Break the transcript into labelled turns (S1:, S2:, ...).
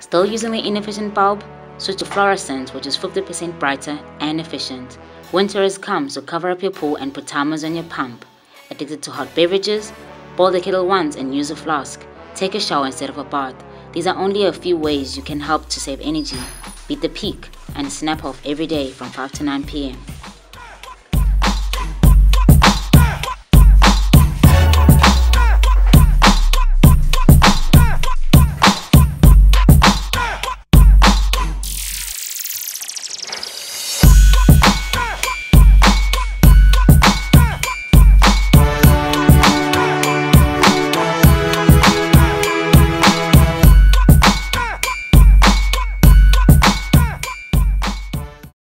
S1: Still using the inefficient bulb? Switch to fluorescent, which is 50% brighter and efficient. Winter has come, so cover up your pool and put timers on your pump. Addicted to hot beverages? Boil the kettle once and use a flusk. Take a shower instead of a bath. These are only a few ways you can help to save energy. Beat the peak and snap off every day from 5 to 9 p.m.